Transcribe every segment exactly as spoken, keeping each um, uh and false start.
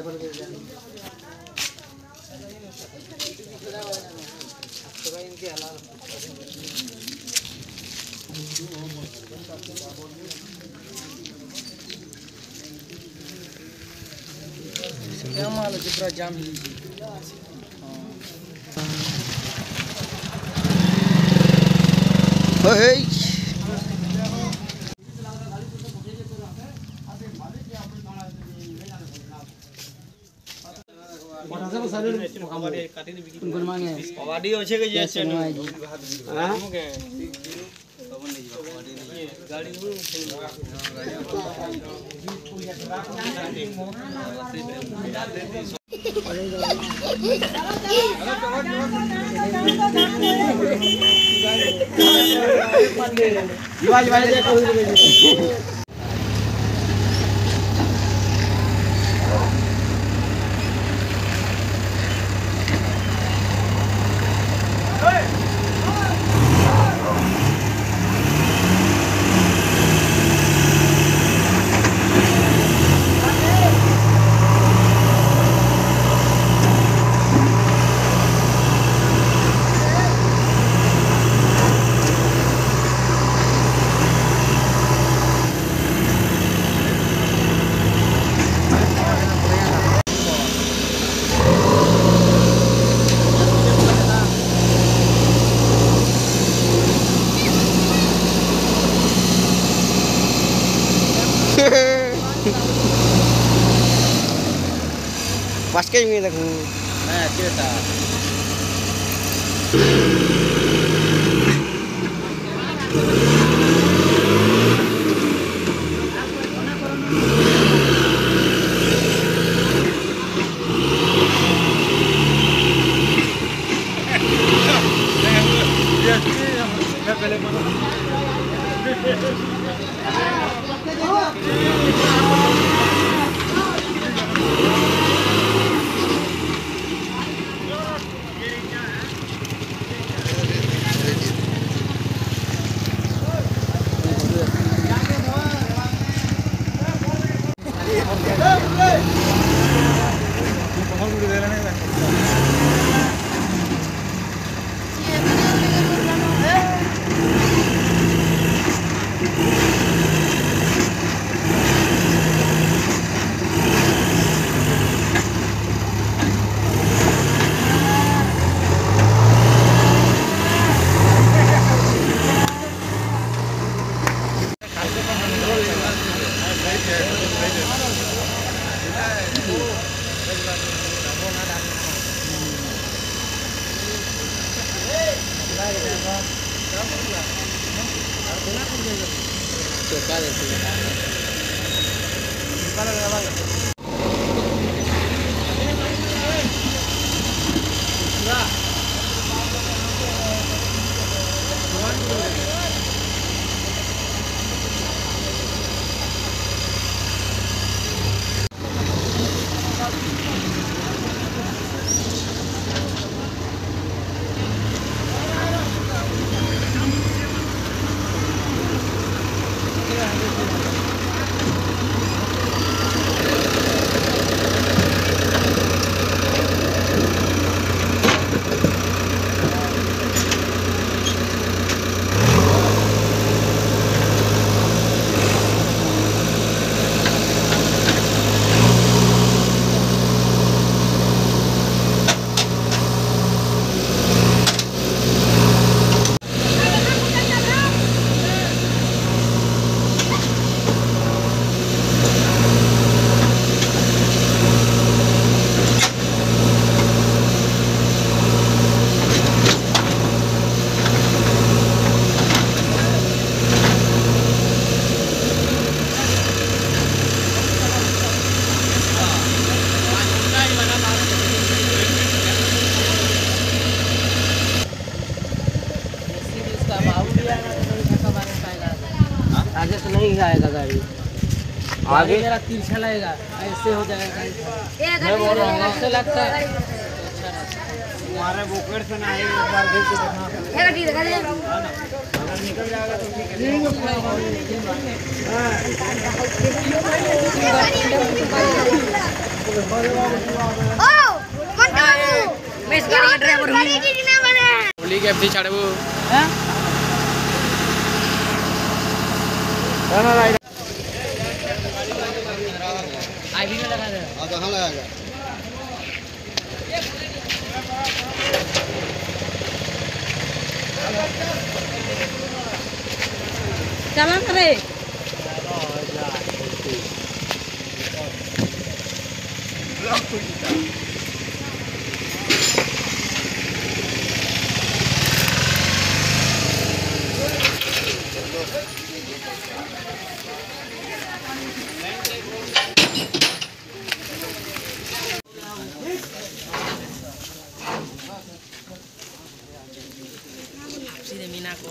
क्या माल है पूरा जाम ही ओए कबाड़ी अच्छे के जे चलो हां गाड़ी pas kayak gini aku. nah cerita आगे से नहीं आएगा गाड़ी, आगे मेरा तिरछा लगेगा, ऐसे हो जाएगा। मैं बोल रहा हूँ ऐसे लगता है। हमारे बोकेट से ना एक बार देख के देखना अगर निकल जाएगा तो ठीक है। ड्राइवर होली के एफसी छाड़बो हैं आईवी में लगा दे अब कहां लगाएगा चला करे सीधे मीना को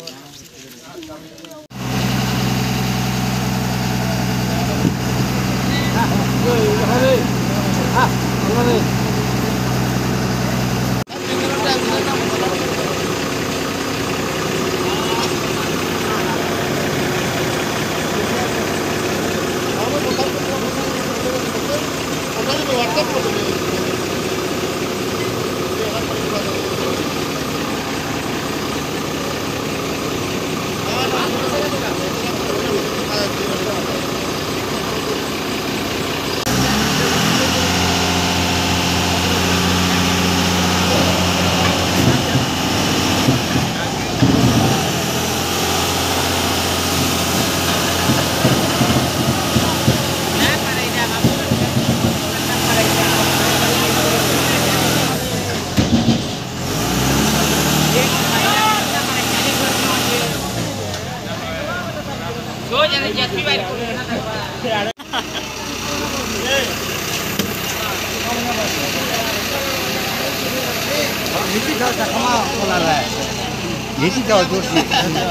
नीचे का कमा बोला रहा है नीचे का जोर से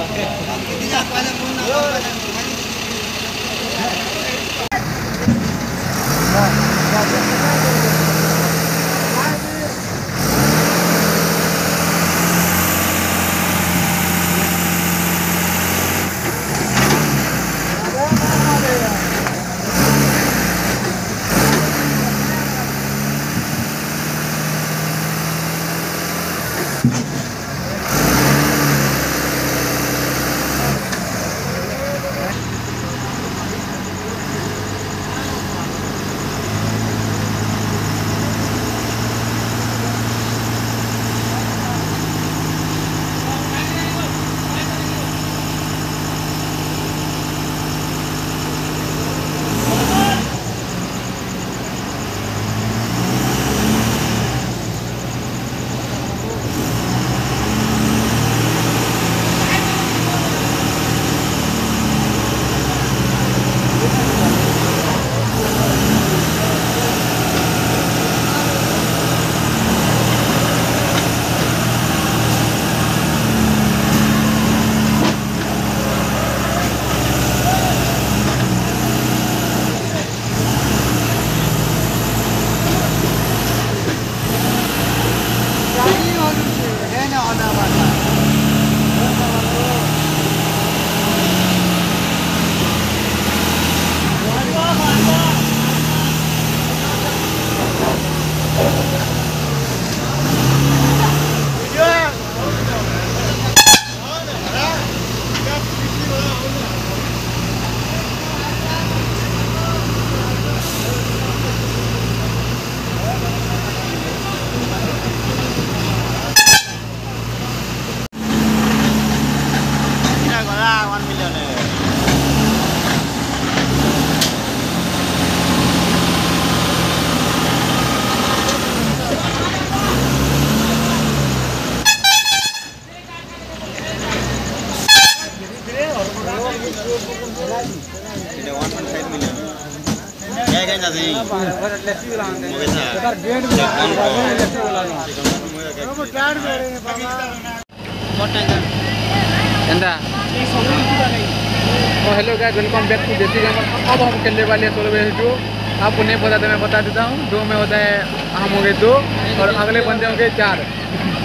hello guys, welcome back to Desi Gamer. अब हम खेलने वाले हैं सोलो वर्सेस दो। आपको नहीं पता तो मैं बता देता हूँ। दो में होता है हम हो गए दो और अगले बंदे होंगे चार।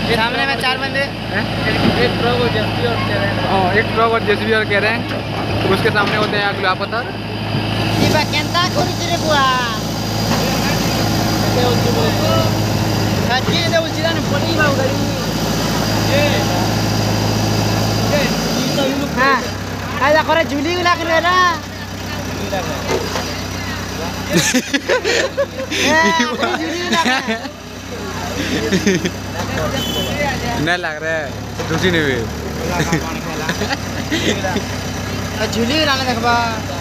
सामने में चार बंदे, एक ट्रक और जेसीबी और कह रहे हैं हाँ एक ट्रक और जेसीबी और कह रहे हैं उसके सामने होते हैं आग लापता Iba kenta kuri tiri buah. Kaki ada ujian poli bau dari. Hah, ada korang juli gula kerana. नहीं लग रहा है दूसरी नहीं हुई Juli gula na देखबा.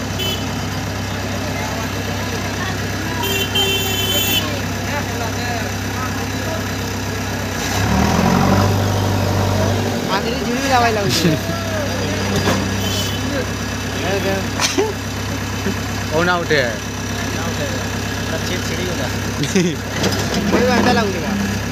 आखिरी जूली भी दवाई लगी ओ ना उठे है अच्छी छिड़ी होगा। कोई बंदा लगेगा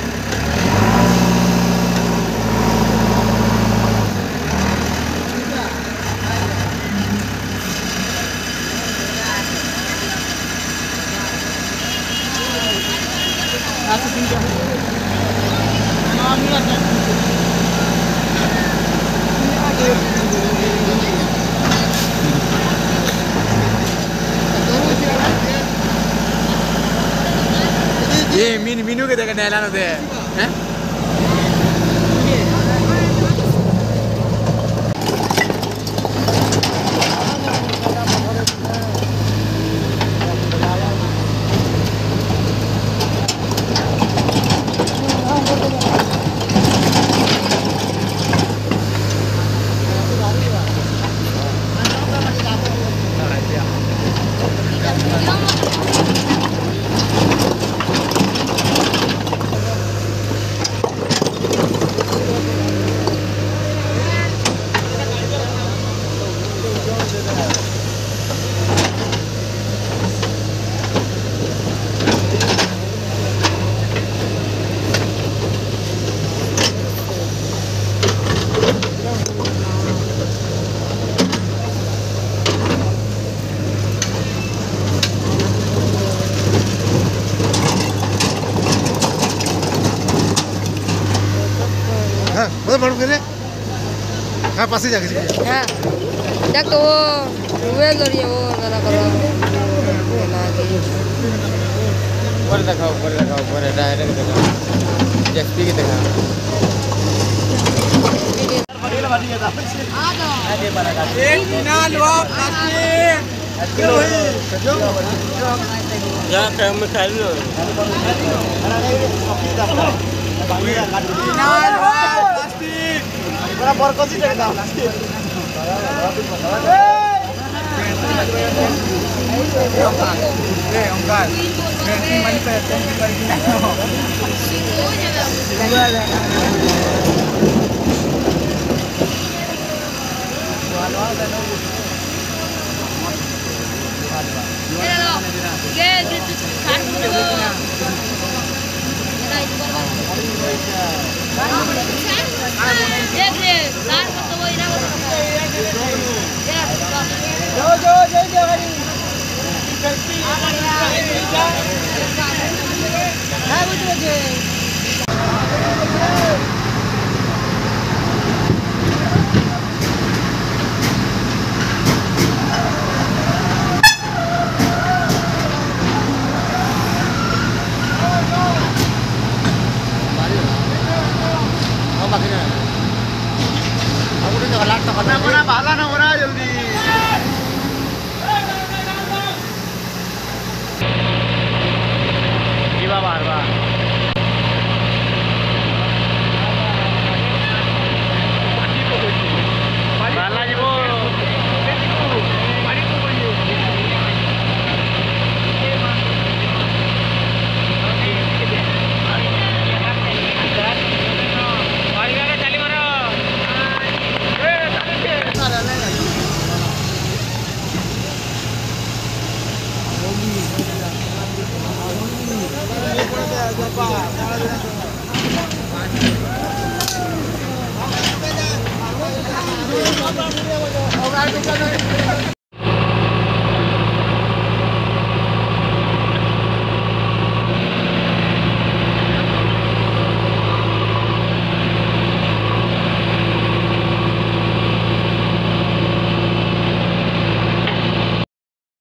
ये मीन मीनू के देखा नैलान होते हैं हैं Boleh baru kene? हाँ पास ही जाके हाँ देख तो वो वे लड़ी वो ना करो ऊपर दिखाओ ऊपर दिखाओ ऊपर डायरेक्ट दिखाओ जेएसपी की दिखाओ जा काम में खाई लो बड़ा बरकसी जगह जो जो जय जय हरी है बुझ बजे अपना भाला ना हो रहा है जल्दी जीवा बार बार भाला जी वो Obrigado.